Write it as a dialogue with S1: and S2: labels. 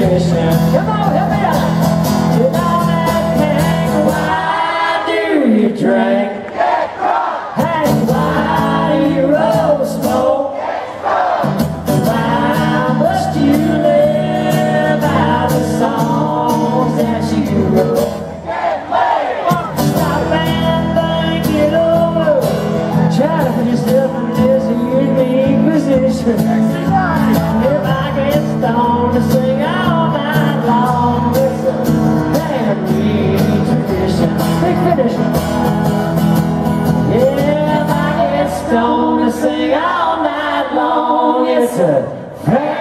S1: tradition. Come on, help me out. Sit on that keg, why do you drink? Hey, why do you roll smoke? Why must you live out the songs that you wrote? Stop and think it over. Try to put yourself in this unique position. If I get stoned to sing all night long, it's a family tradition. Big tradition. Yeah, if I get stoned to sing all night long, it's a family